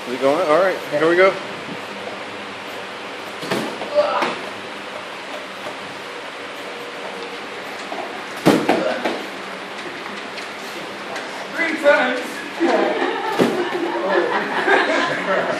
Is it going? All right, here we go. Three times.